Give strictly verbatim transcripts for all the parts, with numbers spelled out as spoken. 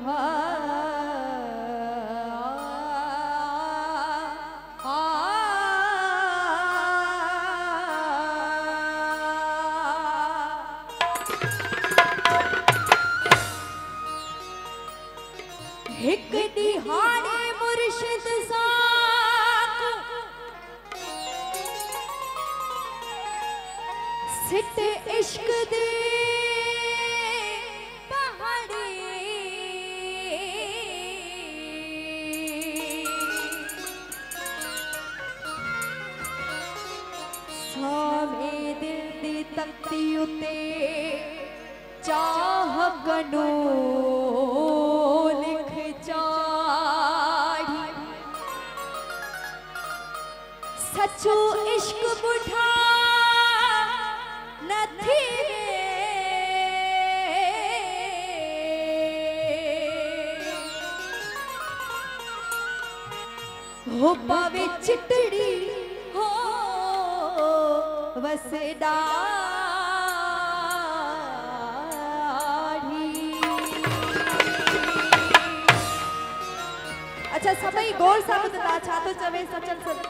हिक दिहाड़े मुर्शिद साक सिट इश्क दे पहाड़े सावे दिल दी तख्ती उते चाह गनो सचो इश्क बुढ़ा नथी हो पावे चिटड़ी हो वसदा अच्छा सभई गोल साबित था छा तो चवे सचन सच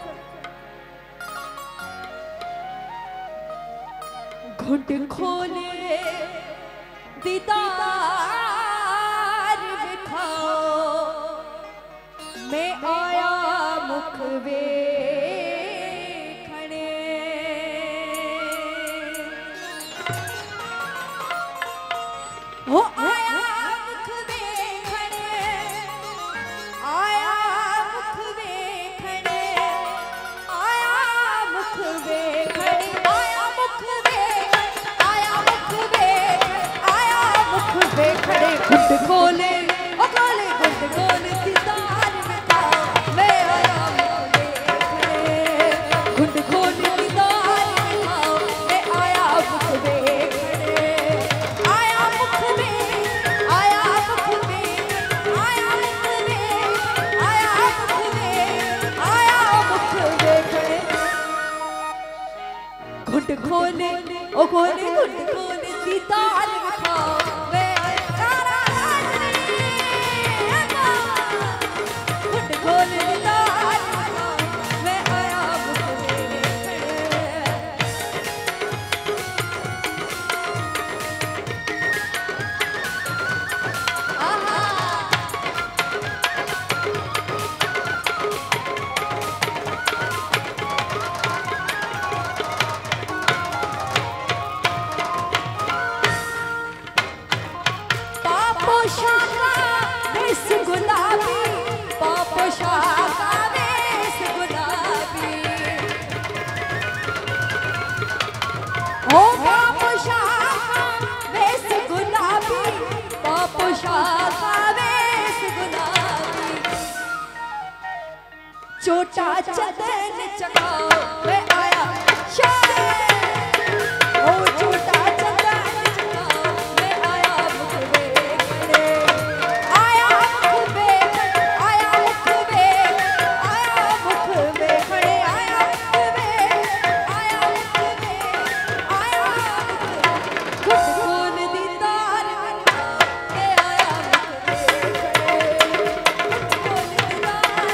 घुट खोले दीदार दिखाओ मैं आया मुख वे खड़े हो आया मुख वे खड़े आया मुख वे खड़े आया मुख वे खड़े आया मुख वे खड़े घुट खोले ओ खोले घुट खोले दीदार दिखाओ मैं आया मुख वे खड़े घुट खोले दीदार दिखाओ मैं आया मुख वे खड़े आया मुख वे आया मुख वे आया मुख वे आया मुख वे आया मुख वे खड़े घुट खोले ओ खोले घुट खोले दीदार दिखाओ छोटा चंदन चकाओ मैं आया ओ छोटा चंदन चकाओ मैं आया मुख वे खड़े आया मुख वे आया मुख वे आया मुख वे खड़े आया मुख वे आया मुख वे आया घुट खोल दीदार दिखाओ मैं आया मुख वे खड़े घुट खोल दीदार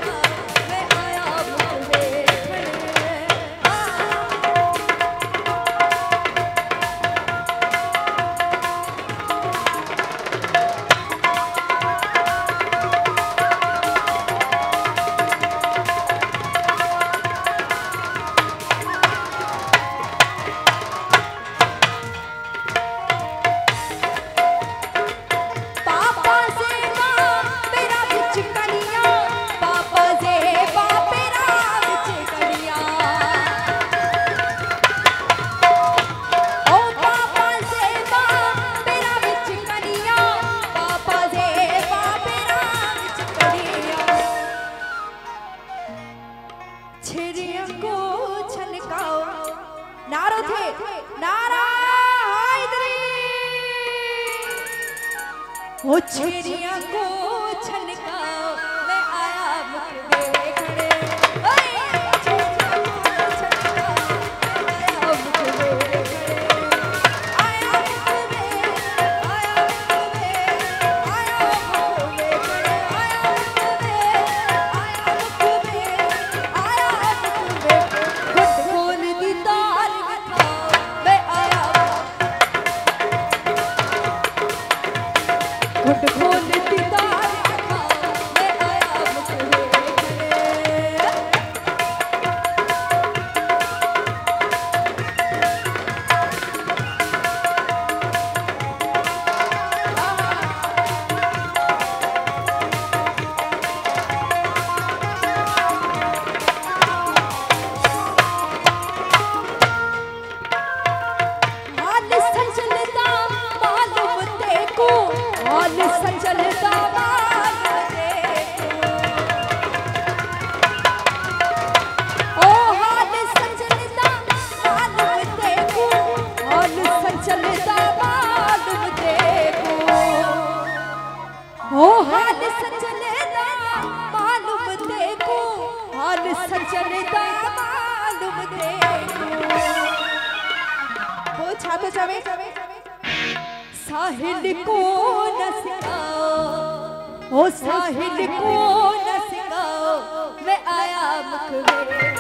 नारो थे नारा हैदरी हो छेरिया को छलकाओ मैं आया मुख वे खड़े आया मुख वे आया मुख वे आया मुख वे आया मुख घुट खोल दीदार दिखाओ मैं आया मुखड़े संचलता मालूम देखो ओ हाल संचलता मालूम देखो हाल संचलता मालूम देखो ओ हाल संचलता मालूम देखो हाल संचलता मालूम देखो वो छापे छापे साहिल को न सिखाओ ओ साहिल को न सिखाओ मैं आया मुखबिर